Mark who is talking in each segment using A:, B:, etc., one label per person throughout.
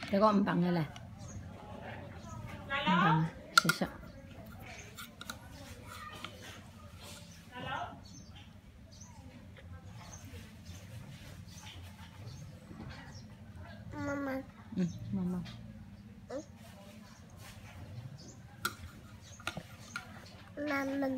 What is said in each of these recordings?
A: 这个唔bằng嘅咧，唔bằng，食食。
B: 妈妈，
A: 妈妈。
B: 妈妈。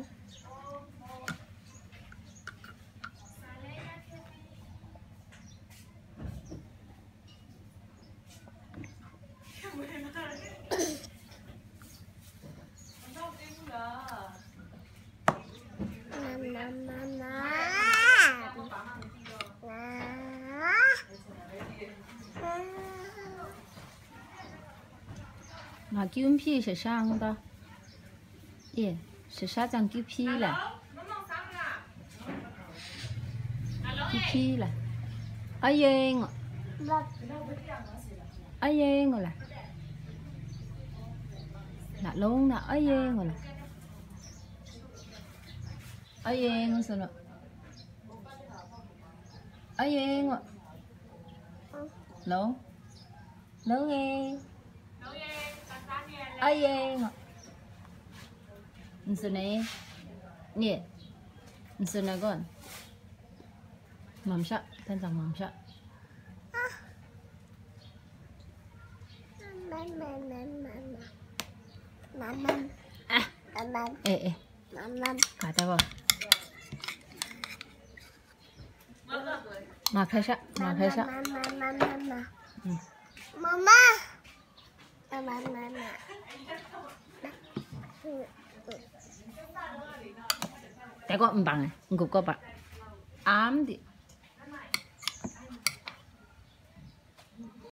A: mà kêu phi sẽ sang không ta? Yeah, sẽ sang chẳng kêu phi là kêu phi là ai yên ai yên rồi là luôn là ai yên rồi là ai yên rồi ai yên rồi luôn lớn nghe ai yên nè nè nè con 멈춰 단장 멈춰 에 가다가 막 해서
B: Mama.
A: Cái con bằng này, ngục có bạc ám thì